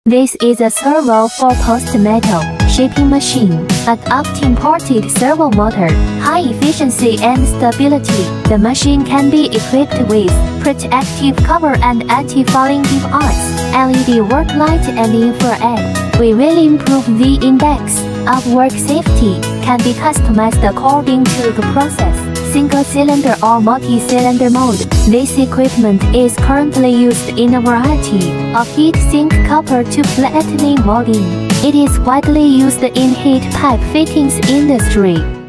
This is a servo for post-metal shaping machine, adopting ported servo motor, high efficiency and stability. The machine can be equipped with protective cover and anti-fouling device, LED work light and infrared. We will improve the index of work safety, can be customized according to the process, single-cylinder or multi-cylinder mode. This equipment is currently used in a variety of heat sink copper to platinum molding. It is widely used in heat pipe fittings industry.